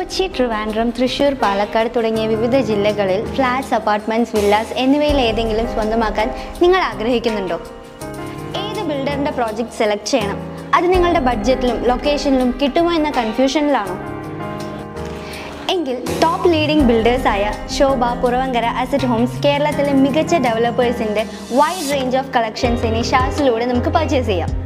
കൊച്ചി, ട്രിവാൻഡ്രം, തൃശ്ശൂർ, പാലക്കാട് തുടങ്ങിയ വിവിധ ജില്ലകളിൽ ഫ്ലാറ്റ്സ്, അപ്പാർട്ട്മെന്റ്സ്, വില്ലാസ് എന്നിവയിൽ ഏതെങ്കിലും സ്വന്തമാക്കാൻ നിങ്ങൾ ആഗ്രഹിക്കുന്നുണ്ടോ? ഏത് ബിൽഡറിന്റെ പ്രോജക്റ്റ് സെലക്ട് ചെയ്യണം? അത് നിങ്ങളുടെ ബഡ്ജറ്റിലും ലൊക്കേഷനിലും കിട്ടുമോ എന്ന കൺഫ്യൂഷനിലാണോ? എങ്കിൽ ടോപ്പ് ലീഡിംഗ് ബിൽഡേഴ്സായ ശോഭ, പുറവങ്കര, അസറ്റ് ഹോംസ് കേരളത്തിലെ മികച്ച ഡെവലപ്പേഴ്സിന്റെ വൈഡ് റേഞ്ച് ഓഫ് കളക്ഷൻസ് ഇനി ഷാസിലൂടെ നമുക്ക് പർച്ചേസ് ചെയ്യാം.